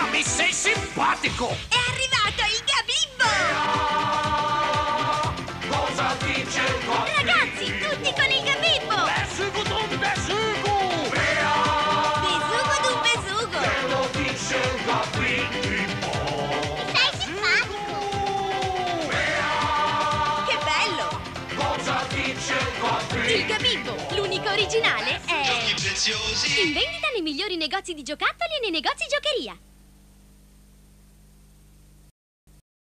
mi sei simpatico! È arrivato il Gabibbo! Cosa dice il Gabibbo? Ragazzi, tutti con il Gabibbo! Besugo d'un besugo! Besugo d'un besugo! Te lo dice il Gabibbo! Sei simpatico! Che bello! Cosa dice il Gabibbo? Il Gabibbo, l'unico originale, è Giochi preziosi. in vendita nei migliori negozi di giocattoli e nei negozi giocheria.